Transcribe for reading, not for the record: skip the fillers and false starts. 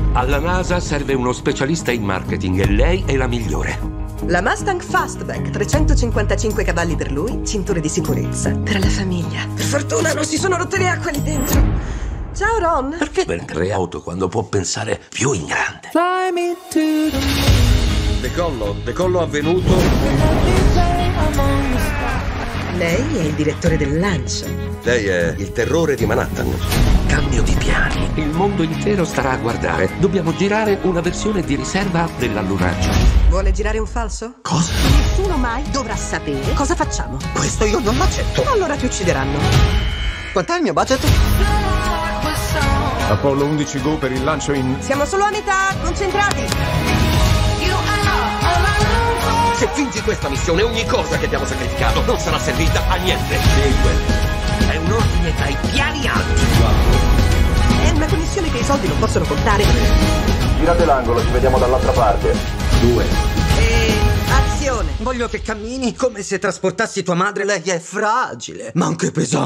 Alla NASA serve uno specialista in marketing e lei è la migliore. La Mustang Fastback, 355 cavalli per lui, cinture di sicurezza. Per la famiglia. Per fortuna non si sono rotte le acque lì dentro. Ciao Ron. Perché vendere auto quando può pensare più in grande? Fly me to the Decollo avvenuto. Lei è il direttore del lancio. Lei è il terrore di Manhattan. Cambio di piani. Il mondo intero starà a guardare. Dobbiamo girare una versione di riserva dell'allunaggio. Vuole girare un falso? Cosa? Nessuno mai dovrà sapere cosa facciamo. Questo io non l'accetto. Allora ti uccideranno. Quant'è il mio budget? Apollo 11 Go per il lancio in... Siamo solo a metà, concentrati. Se fingi questa missione, ogni cosa che abbiamo sacrificato non sarà servita a niente. 5. È un ordine dai piani alti. È una commissione che i soldi non possono contare. Girate l'angolo, ci vediamo dall'altra parte. 2. E azione. Voglio che cammini come se trasportassi tua madre. Lei è fragile, ma anche pesante.